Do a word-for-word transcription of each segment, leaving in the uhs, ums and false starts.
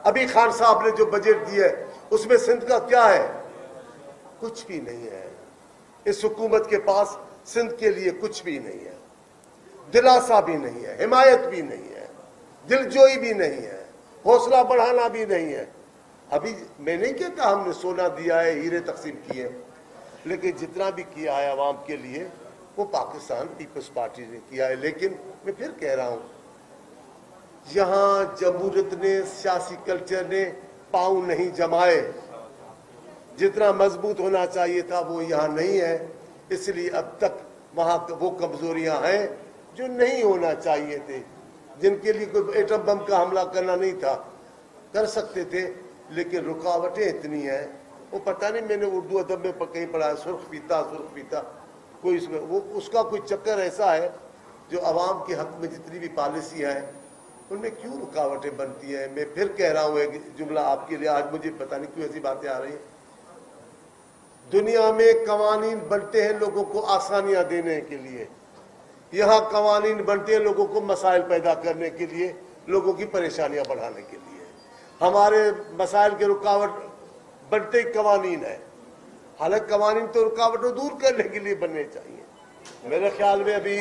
ابھی خان صاحب نے جو بجٹ دیا ہے اس میں سندھ کا کیا ہے؟ کچھ بھی نہیں ہے. اس حکومت کے پاس سندھ کے لیے کچھ بھی نہیں ہے. دلاسا بھی نہیں ہے, حمایت بھی نہیں ہے, دلجوئی بھی نہیں ہے, حوصلہ بڑھانا بھی نہیں ہے. ابھی میں نہیں کہتا ہم نے سونا دیا ہے, ہیرے تقسیم کیے, لیکن جتنا بھی کیا ہے عوام کے لیے وہ پاکستان پیپلز پارٹی نے کیا ہے. لیکن میں پھر کہہ رہا ہوں, یہاں جمہوریت نے, سیاسی کلچر نے پاؤں نہیں جمائے. جتنا مضبوط ہونا چاہیے تھا وہ یہاں نہیں ہے. اس لیے اب تک وہاں وہ کمزوریاں ہیں جو نہیں ہونا چاہیے تھے, جن کے لیے کوئی ایٹم بم کا حملہ کرنا نہیں تھا, کر سکتے تھے. لیکن رکاوٹیں اتنی ہیں, وہ پتہ نہیں میں نے اردو ادب میں کہیں پڑھا ہے, سرخ پیتا سرخ پیتا, کوئی اس میں وہ اس کا کوئی چکر ایسا ہے جو عوام کے حق میں جتنی بھی پالیسیاں ہیں ان میں کیوں رکاوٹیں بنتی ہیں. میں پھر کہہ رہا ہوں ایک جملہ آپ کے لیے, آج مجھے پتہ نہیں کیوں ایسی باتیں آ رہی ہیں. دنیا میں قوانین بنتے ہیں لوگوں کو آسانیاں دینے کے لیے, یہاں قوانین بنتے ہیں لوگوں کو مسائل پیدا کرنے کے لیے, لوگوں کی پریشانیاں بڑھانے کے لیے. ہمارے مسائل کے رکاوٹ بنتے ہی قوانین ہے, حالانکہ قوانین تو رکاوٹوں دور کرنے کے لیے بننے چاہیے. میرے خیال میں ابھی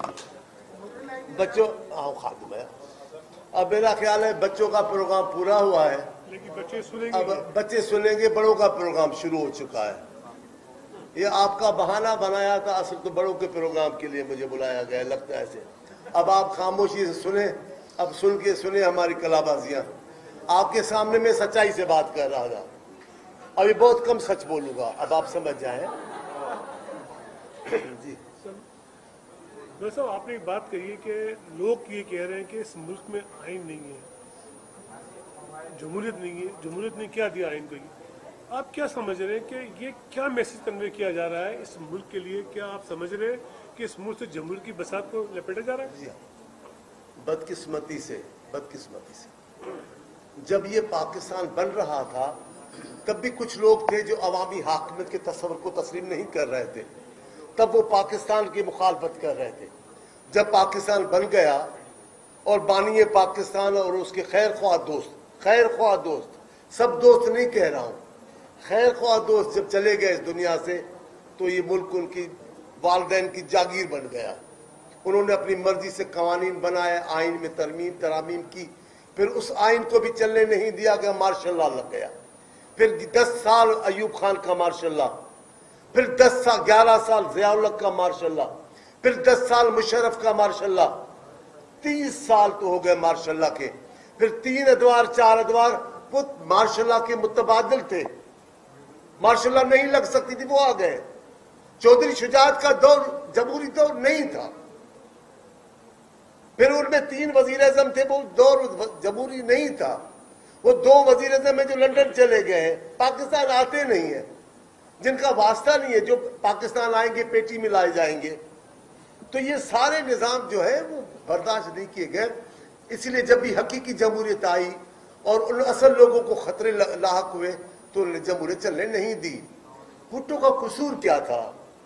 بچوں ہاں خادم ہے, اب میرا خیال ہے بچوں کا پروگرام پورا ہوا ہے, اب بچے سنیں گے. بڑوں کا پروگرام شروع ہو چکا ہے. یہ آپ کا بہانہ بنایا تھا, اصل تو بڑوں کے پروگرام کے لیے مجھے بلایا گیا لگتا ہے ایسے. اب آپ خاموشی سے سنیں, اب سن کے سنیں ہماری کلا بازیاں. آپ کے سامنے میں سچائی سے بات کر رہا تھا, ابھی بہت کم سچ بولوں گا, اب آپ سمجھ جائیں. جی ڈاکٹر صاحب, آپ نے ایک بات کہی ہے کہ لوگ یہ کہہ رہے ہیں کہ اس ملک میں آئین نہیں ہے, جمہوریت نہیں ہے. جمہوریت نے کیا دیا آئین کو؟ آپ کیا سمجھ رہے ہیں کہ یہ کیا میسج کنوے کیا جا رہا ہے اس ملک کے لیے؟ کیا آپ سمجھ رہے ہیں کہ اس ملک سے جمہوریت کی بساط کو لپیٹا جا رہا ہے؟ جی بدقسمتی سے بدقسمتی سے جب یہ پاکستان بن رہا تھا تب بھی کچھ لوگ تھے جو عوامی حاکمیت کے تصور کو تسلیم نہیں کر رہے تھے, تب وہ پاکستان کی مخالفت کر رہے تھے. جب پاکستان بن گیا اور بانی پاکستان اور اس کے خیر خواہ دوست, خیر خواہ دوست, سب دوست نہیں کہہ رہا ہوں, خیر خواہ دوست جب چلے گئے اس دنیا سے تو یہ ملک ان کی والدین کی جاگیر بن گیا. انہوں نے اپنی مرضی سے قوانین بنائے, آئین میں ترمیم ترامیم کی, پھر اس آئین کو بھی چلنے نہیں دیا کہ مارشل لا لگ گیا. پھر دس سال ایوب خان کا مارشل لا, پھر دس سال گیارہ سال ضیاء الحق کا مارشل لا, پھر دس سال مشرف کا مارشل لا, تیس سال تو ہو گئے مارشل لا کے. پھر تین ادوار چار ادوار وہ مارشل لا کے متبادل تھے, مارشل لا نہیں لگ سکتی تھی, وہ آ گئے. چودھری شجاعت کا دور جمہوری دور نہیں تھا, پھر ان میں تین وزیر اعظم تھے, وہ دور جمہوری نہیں تھا. وہ دو وزیر اعظم ہیں جو لندن چلے گئے ہیں, پاکستان آتے نہیں ہیں, جن کا واسطہ نہیں ہے, جو پاکستان آئیں گے پیٹی میں لائے جائیں گے. تو یہ سارے نظام جو ہے وہ برداشت نہیں کیے گئے. اس لیے جب بھی حقیقی جمہوریت آئی اور ان اصل لوگوں کو خطرے لاحق ہوئے تو انہوں نے جمہوریت چلنے نہیں دی. بھٹو کا قصور کیا تھا؟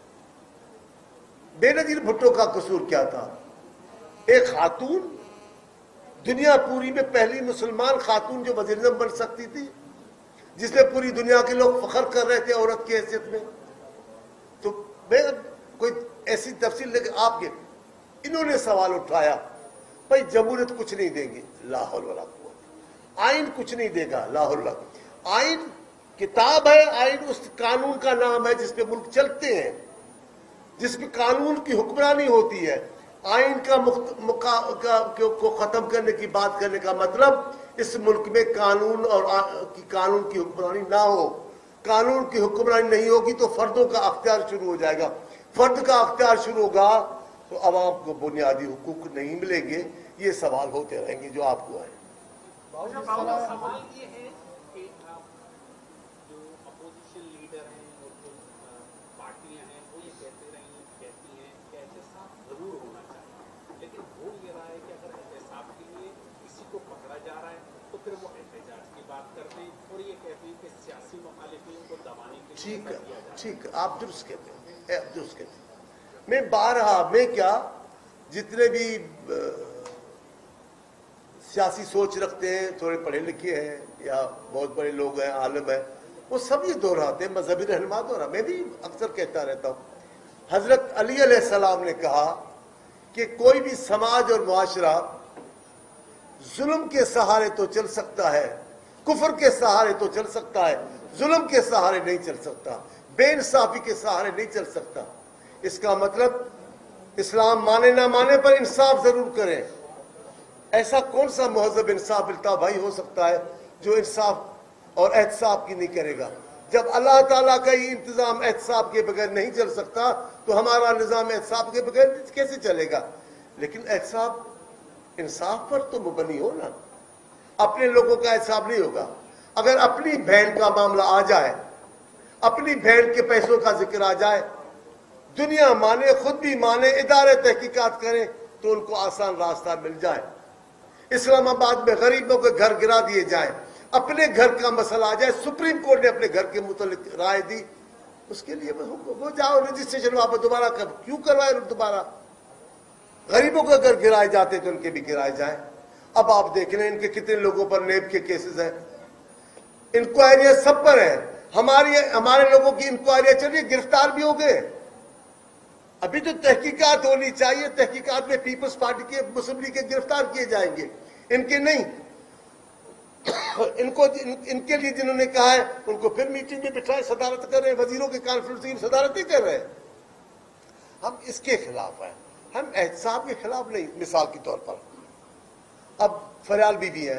بے نظیر بھٹو کا قصور کیا تھا؟ ایک خاتون, دنیا پوری میں پہلی مسلمان خاتون جو وزیر اعظم بن سکتی تھی, جس میں پوری دنیا کے لوگ فخر کر رہے تھے عورت کی حیثیت میں. تو میں کوئی ایسی تفصیل لے کے آپ کے انہوں نے سوال اٹھایا, بھائی جمہوریت کچھ نہیں دیں گے, لا حول ولا قوت, آئین کچھ نہیں دے گا, لا حول ولا قوت. آئین کتاب ہے, آئین اس قانون کا نام ہے جس پہ ملک چلتے ہیں, جس پہ قانون کی حکمرانی ہوتی ہے. آئین کا مقا... کا... کو ختم کرنے کی بات کرنے کا مطلب اس ملک میں قانون اور آ... کی قانون کی حکمرانی نہ ہو. قانون کی حکمرانی نہیں ہوگی تو فردوں کا اختیار شروع ہو جائے گا. فرد کا اختیار شروع ہوگا تو عوام کو بنیادی حقوق نہیں ملیں گے. یہ سوال ہوتے رہیں گے جو آپ کو ہے. سوال یہ ہے کہ جو اپوزیشن لیڈر ہیں اور جو پارٹیاں ہیں وہ یہ کہتے رہی کہتی ہیں کہ احتساب ضرور ہونا چاہیے, لیکن وہ یہ رہا ہے کہ اگر احتساب کے لیے کسی کو پکڑا جا رہا ہے تو پھر وہ احتجاج کی بات کرتے ہیں اور یہ کہتے ہیں کہ سیاسی مخالفین کو دبانے کے لیے ٹھیک ہے, کیا جائے. ٹھیک ہے, آپ درست کہتے ہیں, آپ درست کہتے ہیں. میں بارہا میں کیا جتنے بھی سیاسی سوچ رکھتے ہیں, تھوڑے پڑھے لکھے ہیں یا بہت بڑے لوگ ہیں, عالم ہیں, وہ سب یہ دہراتے ہیں, مذہبی رہنما دہرا. میں بھی اکثر کہتا رہتا ہوں, حضرت علی علیہ السلام نے کہا کہ کوئی بھی سماج اور معاشرہ ظلم کے سہارے تو چل سکتا ہے, کفر کے سہارے تو چل سکتا ہے, ظلم کے سہارے نہیں چل سکتا, بے انصافی کے سہارے نہیں چل سکتا. اس کا مطلب اسلام مانے نہ مانے پر انصاف ضرور کریں. ایسا کون سا مہذب انصاف التا بھائی ہو سکتا ہے جو انصاف اور احتساب کی نہیں کرے گا؟ جب اللہ تعالیٰ کا یہ انتظام احتساب کے بغیر نہیں چل سکتا تو ہمارا نظام احتساب کے بغیر کیسے چلے گا؟ لیکن احتساب انصاف پر تو مبنی ہو نا, اپنے لوگوں کا احتساب نہیں ہوگا. اگر اپنی بہن کا معاملہ آ جائے, اپنی بہن کے پیسوں کا ذکر آ جائے, دنیا مانے, خود بھی مانے, ادارے تحقیقات کریں تو ان کو آسان راستہ مل جائے. اسلام آباد میں غریبوں کے گھر گرا دیے جائیں, اپنے گھر کا مسئلہ آ جائے, سپریم کورٹ نے اپنے گھر کے متعلق رائے دی, اس کے لیے وہ جاؤ رجسٹریشن واپس دوبارہ کر, کیوں کروائے دوبارہ؟ غریبوں کے گھر گرائے جاتے تو ان کے بھی گرائے جائیں. اب آپ دیکھ رہے ہیں ان کے کتنے لوگوں پر نیب کے کیسز ہیں, انکوائریاں سب پر ہیں. ہماری ہمارے لوگوں کی انکوائریاں چل رہی, گرفتار بھی ہو گئے. ابھی تو تحقیقات ہونی چاہیے, تحقیقات میں پیپلز پارٹی کے, مسلم لیگ کے گرفتار کیے جائیں گے, ان کے نہیں. ان کو ان کے لیے جنہوں نے کہا ہے ان کو پھر میٹنگ میں بٹھائے, صدارت کر رہے ہیں, وزیروں کے کانفرنس کی صدارت ہی کر رہے ہیں. ہم اس کے خلاف ہیں, ہم احتساب کے خلاف نہیں. مثال کے طور پر اب فریال بی بی ہیں,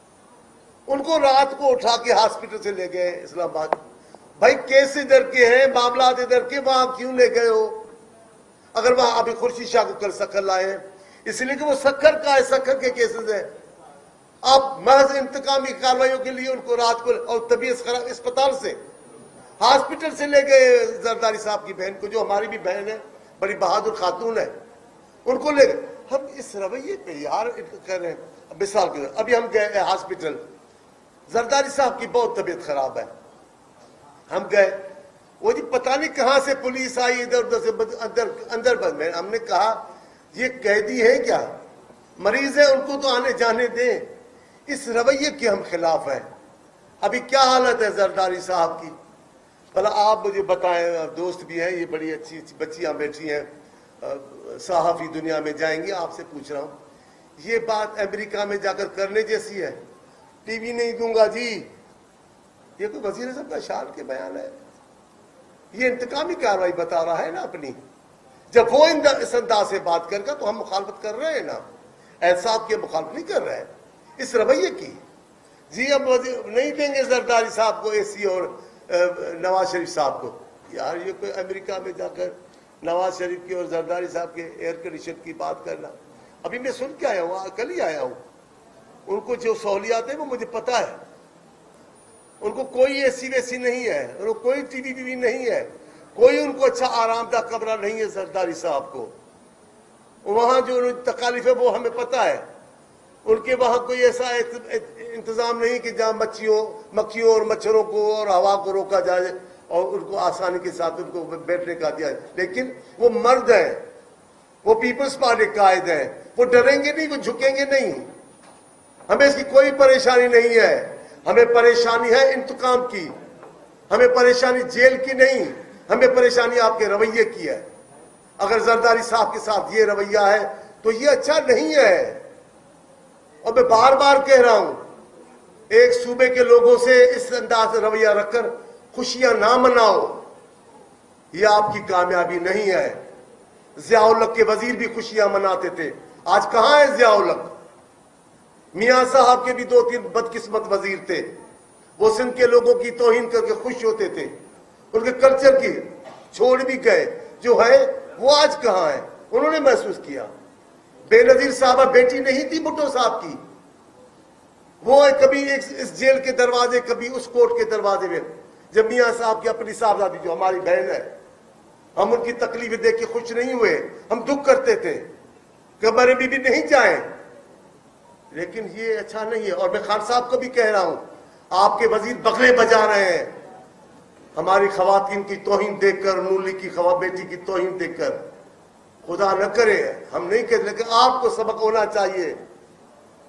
ان کو رات کو اٹھا کے ہاسپٹل سے لے گئے اسلام آباد. بھائی کیس ادھر کے ہیں, معاملات ادھر کے, وہاں کیوں لے گئے ہو؟ اگر وہاں ابھی خورشید شاہ کو کل سکھر لائے ہیں اس لیے کہ وہ سکھر کا ہے, سکھر کے کیسز ہیں. آپ محض انتقامی کارروائیوں کے لیے ان کو رات کو, اور طبیعت خراب, اسپتال سے ہاسپٹل سے لے گئے زرداری صاحب کی بہن کو, جو ہماری بھی بہن ہے, بڑی بہادر خاتون ہے, ان کو لے گئے. ہم اس رویے پہ یار کر رہے ہیں. مثال کے ابھی ہم گئے ہاسپٹل, زرداری صاحب کی بہت طبیعت خراب ہے, ہم گئے, وہ جی پتہ نہیں کہاں سے پولیس آئی, ادھر ادھر سے اندر اندر بند میں. ہم نے کہا یہ قیدی ہے کیا, مریض ہے, ان کو تو آنے جانے دیں. اس رویے کے ہم خلاف ہیں. ابھی کیا حالت ہے زرداری صاحب کی, بھلا آپ مجھے بتائیں. دوست بھی ہیں, یہ بڑی اچھی اچھی بچیاں بیٹھی ہیں, صحافی دنیا میں جائیں گی, آپ سے پوچھ رہا ہوں, یہ بات امریکہ میں جا کر کرنے جیسی ہے؟ ٹی وی نہیں دوں گا جی, یہ کوئی وزیر اعظم کا شان کے بیان ہے؟ یہ انتقامی کارروائی بتا رہا ہے نا اپنی. جب وہ اس انداز سے بات کر گا تو ہم مخالفت کر رہے ہیں نا, احتساب کے مخالفت نہیں کر رہے ہیں اس رویے کی. جی ہم نہیں دیں گے زرداری صاحب کو اے سی اور نواز شریف صاحب کو. یار یہ کوئی امریکہ میں جا کر نواز شریف کی اور زرداری صاحب کے ایئر کنڈیشن کی بات کرنا. ابھی میں سن کے آیا ہوں, کل ہی آیا ہوں. ان کو جو سہولیات ہیں وہ مجھے پتا ہے, ان کو کوئی اے سی ویسی نہیں ہے, ان کو کوئی ٹی وی وی نہیں ہے, کوئی ان کو اچھا آرام دہ کمرہ نہیں ہے زرداری صاحب کو. وہاں جو تکالیف ہے وہ ہمیں پتا ہے. ان کے وہاں کوئی ایسا انتظام نہیں کہ جہاں مچھیوں مکھیوں اور مچھروں کو اور ہوا کو روکا جائے اور ان کو آسانی کے ساتھ ان کو بیٹھنے کا دیا جائے. لیکن وہ مرد ہیں, وہ پیپلز پارٹی قائد ہیں, وہ ڈریں گے نہیں, وہ جھکیں گے نہیں. ہمیں اس کی کوئی پریشانی نہیں ہے. ہمیں پریشانی ہے انتقام کی, ہمیں پریشانی جیل کی نہیں, ہمیں پریشانی آپ کے رویے کی ہے. اگر زرداری صاحب کے ساتھ یہ رویہ ہے تو یہ اچھا نہیں ہے. اور میں بار بار کہہ رہا ہوں, ایک صوبے کے لوگوں سے اس انداز سے رویہ رکھ کر خوشیاں نہ مناؤ, یہ آپ کی کامیابی نہیں ہے. ضیاء الحق کے وزیر بھی خوشیاں مناتے تھے, آج کہاں ہے ضیاء الحق؟ میاں صاحب کے بھی دو تین بدقسمت وزیر تھے, وہ سندھ کے لوگوں کی توہین کر کے خوش ہوتے تھے, ان کے کلچر کی چھوڑ بھی گئے. جو ہے وہ آج کہاں ہے؟ انہوں نے محسوس کیا. بے نظیر صاحبہ بیٹی نہیں تھی بھٹو صاحب کی, وہ کبھی اس جیل کے دروازے, کبھی اس کورٹ کے دروازے میں. جب میاں صاحب کی اپنی صاحبزادی جو ہماری بہن ہے, ہم ان کی تکلیفیں دیکھ کے خوش نہیں ہوئے, ہم دکھ کرتے تھے کہ ہمارے بیوی نہیں جائیں. لیکن یہ اچھا نہیں ہے. اور میں خان صاحب کو بھی کہہ رہا ہوں, آپ کے وزیر بغلے بجا رہے ہیں ہماری خواتین کی توہین دیکھ کر, نولی کی خوا بیٹی کی توہین دیکھ کر. خدا نہ کرے, ہم نہیں کہتے, لیکن آپ کو سبق ہونا چاہیے.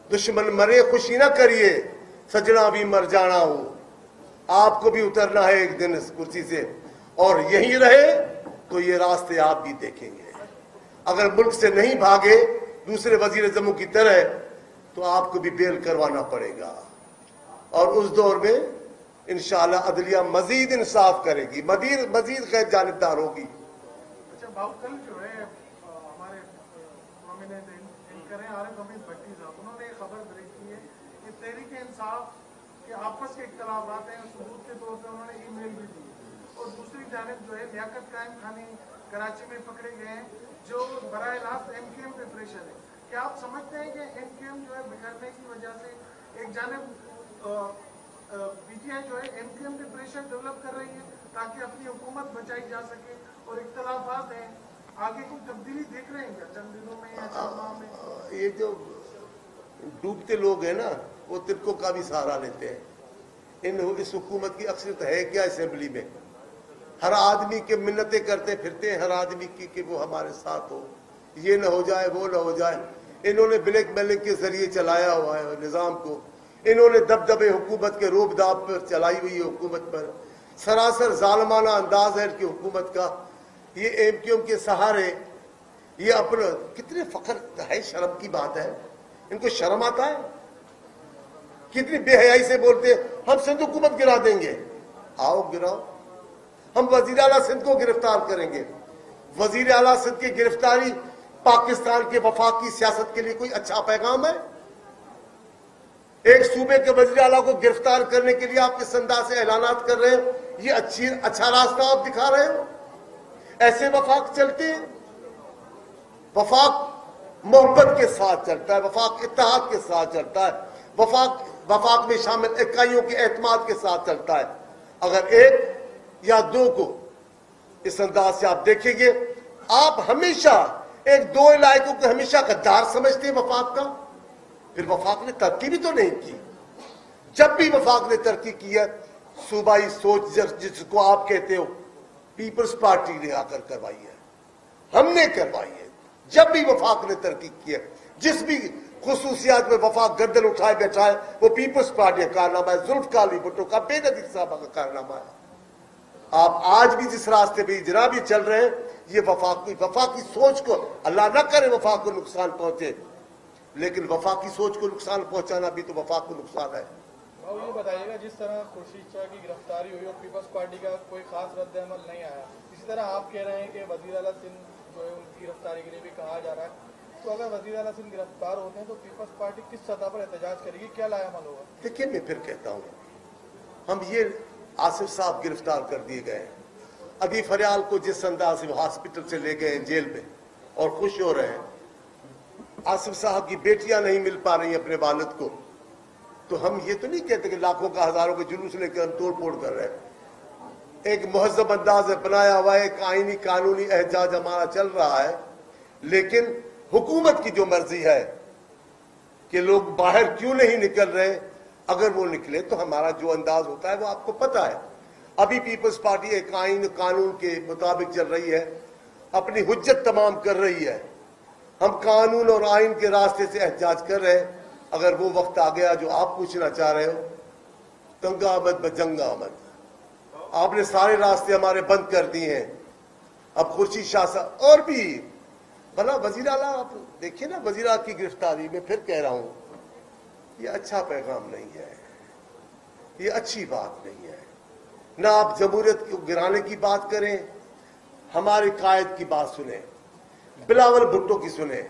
दुश्मन मरे खुशी ना करिए, सजना भी मर जाना हो। आपको भी उतरना है एक दिन इस कुर्सी से, और यहीं रहे तो ये रास्ते आप भी देखेंगे। अगर मुल्क से नहीं भागे दूसरे वजीर जम्मू की तरह, तो आपको भी बेल करवाना पड़ेगा, और उस दौर में इंशाअल्लाह अदलिया मजीद इंसाफ करेगी, मजीद मजीद गैर जानिबदार होगी। अच्छा बाबू, कल जो है हमारे प्रोमिनेंट एंकर हैं आरिफ हमीद भट्टी साहब, उन्होंने एक खबर ब्रेक की है कि तहरीक इंसाफ के आपस के इख्तलाफात हैं, सबूत के तौर पर उन्होंने ई मेल भी दी, और दूसरी जानिब जो है लियाकत कायम खानी कराची में पकड़े गए हैं जो बराह रास्त एम के एम पे प्रेशर है। क्या आप समझते हैं कि एम के एम जो है बिगड़ने की वजह से एक जानिब पीटीआई जो है एम के एम पे प्रेशर डेवलप कर रही है ताकि अपनी हुकूमत बचाई जा सके, और इख्तलाफात हैं, आगे कोई तब्दीली देख रहे हैं क्या चंद दिनों में या चंद माह में? ये जो डूबते लोग हैं ना, वो तिरकों का भी सहारा लेते हैं। इन इस हुकूमत की अक्सरियत है क्या असेंबली में? हर आदमी के मिन्नतें करते फिरते हैं, हर आदमी की कि वो हमारे साथ हो, ये न हो जाए वो न हो जाए। इन्होंने ब्लैक मेलिंग के जरिए चलाया हुआ है निज़ाम को, इन्होंने दबदबे हुकूमत के रोब दाब पर चलाई हुई है हुकूमत पर, सरासर जालमाना अंदाज है इनकी हुकूमत का। ये एम क्यू एम के सहारे ये अपना कितने फख्र है, शर्म की बात है, इनको शर्म आता है? कितनी बेहयाई से बोलते हैं हम सिंध हुकूमत गिरा देंगे। आओ गिराओ, हम वजीर आला सिंध को गिरफ्तार करेंगे। वजीर आला सिंध की गिरफ्तारी पाकिस्तान के वफाकी सियासत के लिए कोई अच्छा पैगाम है? एक सूबे के वजीर आला को गिरफ्तार करने के लिए आप किस अंदाज से ऐलानात कर रहे हो? ये अच्छी अच्छा रास्ता आप दिखा रहे हो? ऐसे वफाक चलते हैं? वफाक मोहब्बत के साथ चलता है, वफाक इत्तेहाद के साथ चलता है, वफाक वफाक में शामिल इकाइयों के एतमाद के साथ चलता है। अगर एक या दो को इस अंदाज से आप देखेंगे, आप हमेशा एक दो इलाकों को हमेशा गद्दार समझते हैं वफाक का। फिर वफाक ने तरक्की भी तो नहीं की। जब भी वफाक ने तरक्की की है, सूबाई सोच जिसको आप कहते हो, पीपल्स पार्टी ने आकर करवाई है, हमने करवाई है। जब भी वफाक ने तरक्की की है, जिस भी खुसूसियात में वफाक गर्दन उठाए बैठा है, वो पीपल्स पार्टी का कारनामा है, जुल्फकार अली भुट्टो का, बेनजीर साहब का कारनामा है। आप आज भी जिस रास्ते पे जनाब ये चल रहे हैं, ये वफाक की वफाक की सोच को, अल्लाह ना करे वफाक को नुकसान पहुंचे, लेकिन वफाक की सोच को नुकसान पहुंचाना भी तो वफाक को नुकसान है। और ये बताइएगा, जिस तरह खुर्शीद शाह की गिरफ्तारी हुई और पीपल्स पार्टी का कोई खास रद्द अमल नहीं आया, इसी तरह आप कह रहे हैं कि वजीर आला सिंध जो है उनकी गिरफ्तारी के लिए भी कहा जा रहा है, तो अगर वजीर आला सिंध गिरफ्तार होते हैं तो पीपल्स पार्टी किस सतह पर एहतजाज करेगी, क्या लायामल होगा? देखिए, मैं फिर कहता हूँ, हम ये आसिफ साहब गिरफ्तार कर दिए गए, अदी फरियाल को जिस अंदाज से हॉस्पिटल से ले गए जेल में और खुश हो रहे हैं, आसिफ साहब की बेटियां नहीं मिल पा रही अपने वालिद को, तो हम ये तो नहीं कहते कि लाखों का हजारों के जुलूस लेकर हम तोड़ फोड़ कर रहे हैं। एक मुहज्जब अंदाज अपनाया हुआ है, एक आईनी कानूनी एहजाज हमारा चल रहा है, लेकिन हुकूमत की जो मर्जी है कि लोग बाहर क्यों नहीं निकल रहे, अगर वो निकले तो हमारा जो अंदाज होता है वो आपको पता है। अभी पीपल्स पार्टी एक आईन कानून के मुताबिक चल रही है, अपनी हुज्जत तमाम कर रही है। हम कानून और आइन के रास्ते से एहतजाज कर रहे हैं। अगर वो वक्त आ गया जो आप पूछना चाह रहे हो, तंगा आमद बजंगा आमद, आपने सारे रास्ते हमारे बंद कर दिए हैं। अब खुर्शीद शाह साहब और भी भला वजीर आला, आप देखिए ना वजीर आला की गिरफ्तारी में, फिर कह रहा हूं ये अच्छा पैगाम नहीं है, ये अच्छी बात नहीं है। ना आप जमहूरियत को गिराने की बात करें, हमारे कायद की बात सुने, बिलावल भुट्टो की सुने।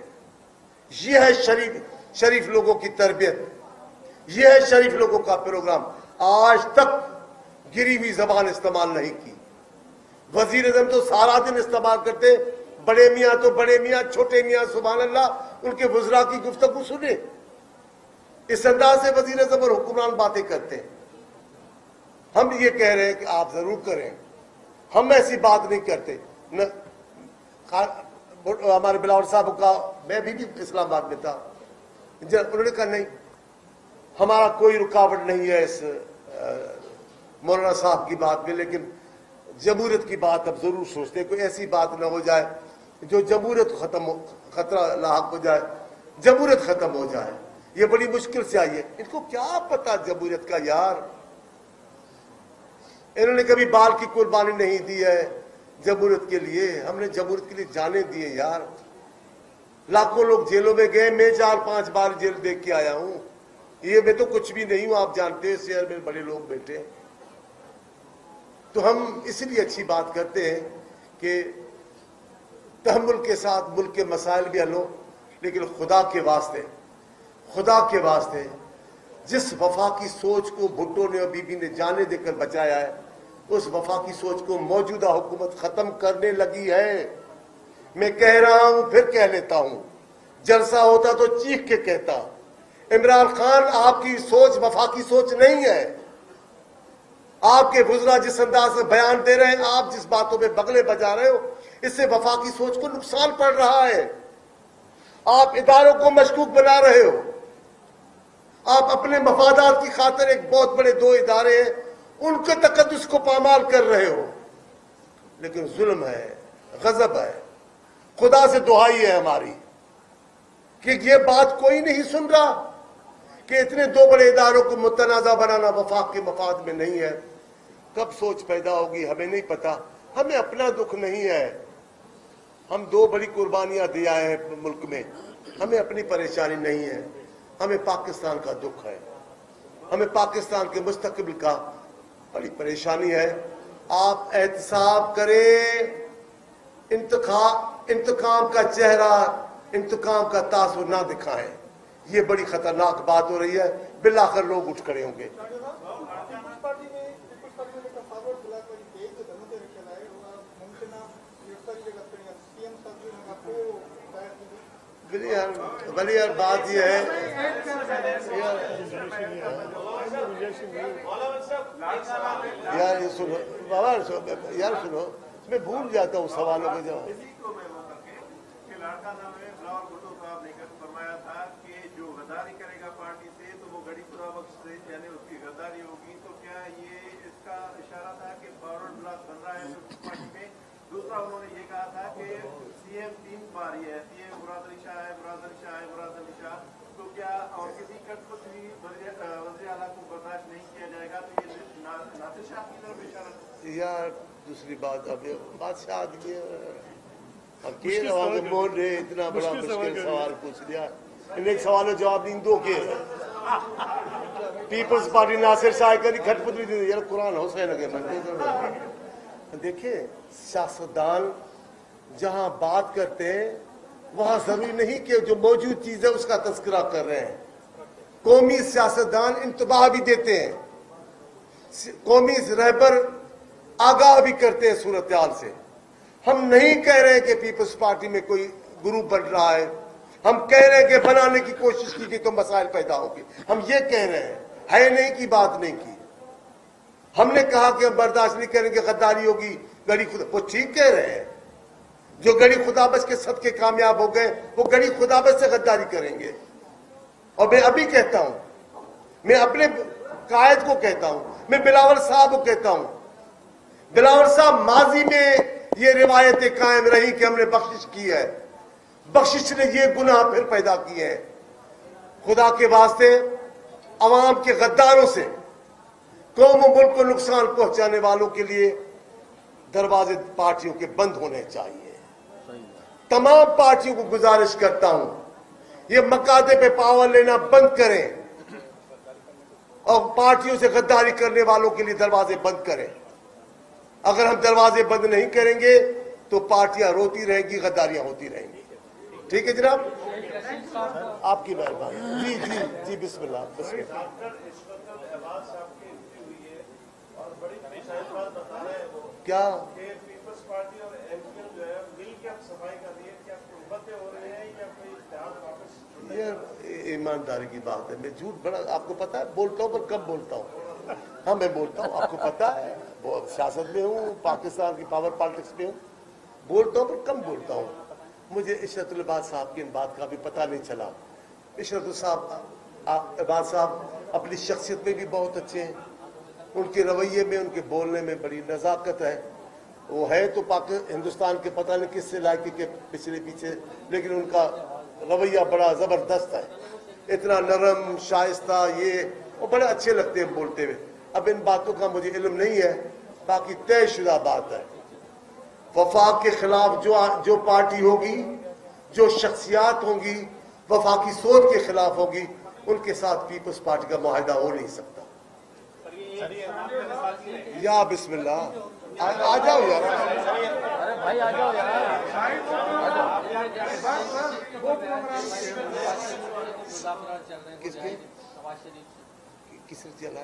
ये है शरीफ शरीफ लोगों की तरबियत, ये है शरीफ लोगों का प्रोग्राम। आज तक गिरी हुई जबान इस्तेमाल नहीं की। वजीर आज़म तो सारा दिन इस्तेमाल करते, बड़े मियाँ तो बड़े मियाँ, छोटे मियाँ सुभान अल्लाह, उनके वज़रा की गुफ्तगू सुने। इस अंदाज से वजीर आज़म और हुक्मरान बातें करते हैं। हम ये कह रहे हैं कि आप जरूर करें, हम ऐसी बात नहीं करते न। हमारे बिलावल साहब का, मैं भी, भी इस्लामाबाद में था, उन्होंने कहा नहीं हमारा कोई रुकावट नहीं है इस मौलाना साहब की बात में, लेकिन जमहूरियत की बात अब जरूर सोचते हैं, कोई ऐसी बात ना हो जाए जो जमहूरियत खत्म हो, खतरा लाहक हो जाए, जमहूरियत खत्म हो जाए। یہ بڑی مشکل سے آئی ہے. ان کو کیا پتا جمہوریت کا یار؟ انہوں نے کبھی بال کی قربانی نہیں دی ہے جمہوریت کے لیے. ہم نے جمہوریت کے لیے جانے دیے یار. لاکھوں لوگ جیلوں میں گئے, میں چار پانچ بار جیل دیکھ کے آیا ہوں. یہ میں تو کچھ بھی نہیں ہوں, آپ جانتے ہیں, شہر میں بڑے لوگ بیٹھے ہیں. تو ہم اس لیے اچھی بات کرتے ہیں کہ تحمل کے ساتھ ملک کے مسائل بھی حل ہو, لیکن خدا کے واسطے خدا کے واسطے جس وفاقی سوچ کو بھٹو نے اور بی بی نے جانے دے کر بچایا ہے, اس وفاقی سوچ کو موجودہ حکومت ختم کرنے لگی ہے. میں کہہ رہا ہوں, پھر کہہ لیتا ہوں, جلسہ ہوتا تو چیخ کے کہتا, عمران خان آپ کی سوچ وفاقی سوچ نہیں ہے. آپ کے وزراء جس انداز سے بیان دے رہے ہیں, آپ جس باتوں پہ بغلے بجا رہے ہو, اس سے وفاقی سوچ کو نقصان پڑ رہا ہے. آپ اداروں کو مشکوک بنا رہے ہو. آپ اپنے مفادات کی خاطر ایک بہت بڑے دو ادارے ہیں, ان کے تقدس کو پامال کر رہے ہو. لیکن ظلم ہے, غضب ہے. خدا سے دعائی ہے ہماری کہ یہ بات کوئی نہیں سن رہا کہ اتنے دو بڑے اداروں کو متنازع بنانا وفاق کے مفاد میں نہیں ہے. کب سوچ پیدا ہوگی ہمیں نہیں پتا. ہمیں اپنا دکھ نہیں ہے, ہم دو بڑی قربانیاں دیا ہے ملک میں, ہمیں اپنی پریشانی نہیں ہے, ہمیں پاکستان کا دکھ ہے, ہمیں پاکستان کے مستقبل کا بڑی پریشانی ہے. آپ احتساب کریں, انتخاب انتقام کا چہرہ, انتقام کا تاثر نہ دکھائیں. یہ بڑی خطرناک بات ہو رہی ہے. بالآخر لوگ اٹھ کھڑے ہوں گے. بلی یار بات یہ ہے, یار یہ سنو بابا, یار سنو, میں بھول جاتا ہوں سوالوں کے جواب. فرمایا تھا کہ جو غداری کرے گا پارٹی سے تو وہ گڑی خدا بخش سے یعنی اس کی غداری ہوگی. تو کیا یہ اس کا اشارہ تھا کہ فارورڈ بلاک بن رہا ہے پارٹی میں؟ دوسرا انہوں نے یہ کہا تھا کہ سی ایم تین بار یہ ہے, سی ایم مراد علی شاہ ہے, مراد علی شاہ ہے, مراد علی شاہ. تو کیا اور کسی کٹ کو بھی وزیر اعلیٰ کو برداشت نہیں کیا جائے گا؟ تو یہ ناصر شاہ کی طرف اشارہ. یار دوسری بات, اب بادشاہ آدمی اکیلے آگے بول رہے, اتنا بڑا مشکل سوال پوچھ لیا. ان ایک سوال و جواب دیں دو کے پیپلز پارٹی ناصر شاہ کری کھٹ پتری دی یار قرآن حسین لگے من. دیکھیں سیاستدان جہاں بات کرتے ہیں وہاں ضروری نہیں کہ جو موجود چیز ہے اس کا تذکرہ کر رہے ہیں. قومی سیاستدان انتباہ بھی دیتے ہیں, قومی رہبر آگاہ بھی کرتے ہیں صورتحال سے. ہم نہیں کہہ رہے کہ پیپلز پارٹی میں کوئی گروپ بن رہا ہے, ہم کہہ رہے ہیں کہ بنانے کی کوشش کی گئی تو مسائل پیدا ہوگی. ہم یہ کہہ رہے ہیں, ہے نہیں کی بات نہیں کی. ہم نے کہا کہ ہم برداشت نہیں کریں گے غداری ہوگی, گڑی خدا, وہ ٹھیک کہہ رہے ہیں. جو گڑی خدا بچ کے صدقے کامیاب ہو گئے وہ گڑی خدا بچ سے غداری کریں گے. اور میں ابھی کہتا ہوں, میں اپنے قائد کو کہتا ہوں, میں بلاول صاحب کو کہتا ہوں, بلاول صاحب ماضی میں یہ روایتیں قائم رہی کہ ہم نے بخشش کی ہے, بخشش نے یہ گناہ پھر پیدا کیے ہیں. خدا کے واسطے عوام کے غداروں سے, قوم و ملک کو نقصان پہنچانے والوں کے لیے دروازے پارٹیوں کے بند ہونے چاہیے. تمام پارٹیوں کو گزارش کرتا ہوں یہ مقادے پہ پاور لینا بند کریں اور پارٹیوں سے غداری کرنے والوں کے لیے دروازے بند کریں. اگر ہم دروازے بند نہیں کریں گے تو پارٹیاں روتی رہیں گی, غداریاں ہوتی رہیں گی. ٹھیک ہے جناب, آپ کی مہربانی. جی جی جی بسم اللہ, بسم اللہ. کیا پیپلز پارٹی اور ایم کیو ایم جو ہے مل کے صفائی کر رہی ہے, کیا محبتیں ہو رہی ہیں یا کوئی اتحاد واپس؟ یہ ایمانداری کی بات ہے. میں جھوٹ بڑا آپ کو پتا ہے بولتا ہوں, پر کب بولتا ہوں. ہاں میں بولتا ہوں, آپ کو پتا ہے, سیاست میں ہوں, پاکستان کی پاور پالیٹکس میں ہوں, بولتا ہوں پر کم بولتا ہوں. مجھے عشرت العباد صاحب کی ان بات کا بھی پتہ نہیں چلا. عشرت صاحب عباد صاحب اپنی شخصیت میں بھی بہت اچھے ہیں, ان کے رویے میں, ان کے بولنے میں بڑی نزاکت ہے. وہ ہے تو پاکستان ہندوستان کے پتہ نہیں کس سے لائق کے پچھلے پیچھے, لیکن ان کا رویہ بڑا زبردست ہے. اتنا نرم شائستہ یہ وہ بڑے اچھے لگتے ہیں بولتے ہوئے. اب ان باتوں کا مجھے علم نہیں ہے, باقی طے شدہ بات ہے وفاق کے خلاف جو جو پارٹی ہوگی, جو شخصیات ہوں گی وفاقی سوچ کے خلاف ہوگی, ان کے ساتھ پیپلز پارٹی کا معاہدہ ہو نہیں سکتا. یا بسم اللہ آ جاؤ یار, بھائی آ جاؤ یار. کس کے کس نے چلا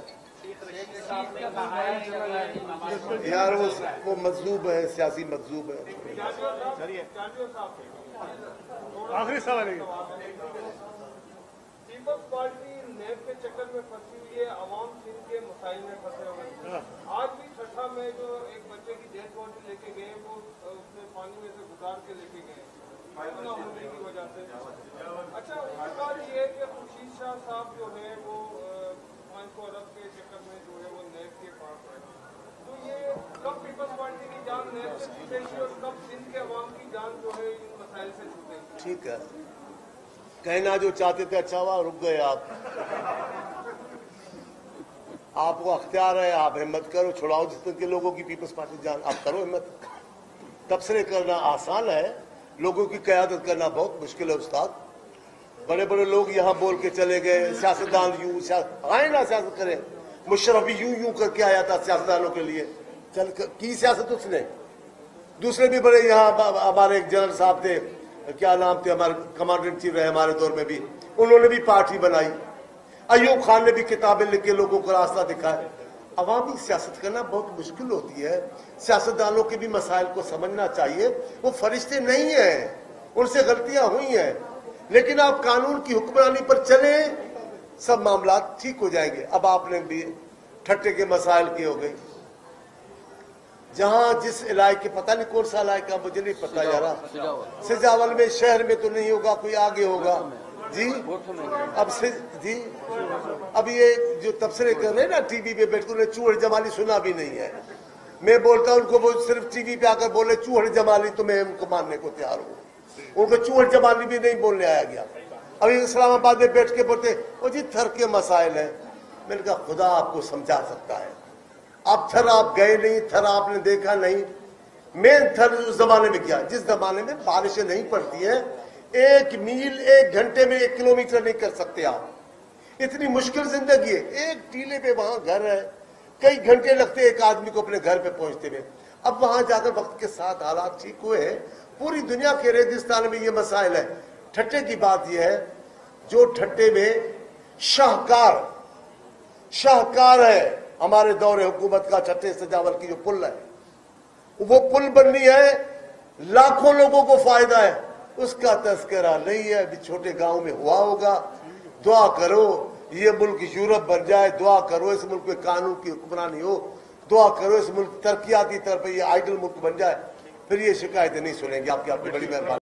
یار, وہ وہ مجذوب ہے, سیاسی مجذوب ہے. آخری سوال ہے. پیپلز پارٹی نیب کے چکر میں پھنسی ہوئی ہے, عوام سندھ کے مسائل میں پھنسے ہوئے ہیں. آج بھی چھٹا میں جو ایک بچے کی ڈیتھ باڈی لے کے گئے وہ اس میں پانی میں سے گزار کے لے کے گئے پیمانہ ہونے کی وجہ سے. اچھا, اس کے بعد یہ ہے کہ خورشید شاہ صاحب جو ہے وہ پانچ سو ارب کے چکر میں جو ہے وہ نیب کے پاس ہے. تو یہ کب پیپلز پارٹی کی جان نیب سے چھوٹے گی اور کب سندھ کے عوام کی جان جو ہے ان مسائل سے چھوٹے گی؟ ٹھیک ہے, کہنا جو چاہتے تھے اچھا ہوا, رک گئے آپ. آپ کو اختیار ہے, آپ ہمت کرو, چھڑاؤ جتنے کے لوگوں کی پیپلز پارٹی جان, آپ کرو ہمت. تبصرے کرنا آسان ہے, لوگوں کی قیادت کرنا بہت مشکل ہے استاد. بڑے بڑے لوگ یہاں بول کے چلے گئے, سیاستدان یوں آئے نا سیاست کریں. مشرف بھی یوں یوں کر کے آیا تھا سیاستدانوں کے لیے, چل کی سیاست اس نے. دوسرے بھی بڑے یہاں ہمارے ایک جنرل صاحب تھے, کیا نام تھے, ہمارے کمانڈر ان چیف رہے ہمارے دور میں بھی, انہوں نے بھی پارٹی بنائی. ایوب خان نے بھی کتابیں لکھ کے لوگوں کو راستہ دکھایا. عوامی سیاست کرنا بہت مشکل ہوتی ہے. سیاستدانوں کے بھی مسائل کو سمجھنا چاہیے. وہ فرشتے نہیں ہیں, ان سے غلطیاں ہوئی ہیں, لیکن آپ قانون کی حکمرانی پر چلیں, سب معاملات ٹھیک ہو جائیں گے. اب آپ نے بھی ٹھٹے کے مسائل کی ہو گئی. جہاں جس علاقے, پتہ نہیں کون سا علاقہ, مجھے نہیں پتا یار, سجاول میں, شہر میں تو نہیں ہوگا, کوئی آگے ہوگا جی. اب جی اب یہ جو تبصرے کر رہے ہیں نا ٹی وی پہ بیٹھ کر, چوہڑ جمالی سنا بھی نہیں ہے. میں بولتا ہوں ان کو, وہ صرف ٹی وی پہ آ کر بولے چوہڑ جمالی, تو میں ان کو ماننے کو تیار ہوں. ان کو چوہڑ جمالی بھی نہیں بولنے آیا گیا. ابھی اسلام آباد میں بیٹھ کے بولتے وہ جی تھر کے مسائل ہیں. میں نے کہا خدا آپ کو سمجھا سکتا ہے, آپ تھر آپ گئے نہیں, تھر آپ نے دیکھا نہیں. میں تھر اس زمانے میں کیا جس زمانے میں بارشیں نہیں پڑتی ہیں, ایک میل ایک گھنٹے میں ایک کلومیٹر نہیں کر سکتے آپ. اتنی مشکل زندگی ہے. ایک ٹیلے پہ وہاں گھر ہے, کئی گھنٹے لگتے ایک آدمی کو اپنے گھر پہ پہنچتے ہوئے. اب وہاں جا کر وقت کے ساتھ حالات ٹھیک ہوئے ہیں. پوری دنیا کے ریگستان میں یہ مسائل ہے. ٹھٹے کی بات یہ ہے, جو ٹھٹے میں شاہکار شاہکار ہے ہمارے دور حکومت کا, ٹھٹے سجاول کی جو پل ہے, وہ پل بننی ہے, لاکھوں لوگوں کو فائدہ ہے, اس کا تذکرہ نہیں ہے. ابھی چھوٹے گاؤں میں ہوا ہوگا. دعا کرو یہ ملک یورپ بن جائے, دعا کرو اس ملک میں قانون کی حکمرانی ہو, دعا کرو اس ملک ترقیاتی طور پہ یہ آئیڈل ملک بن جائے, پھر یہ شکایتیں نہیں سنیں گے آپ کی. آپ کی بڑی مہربانی.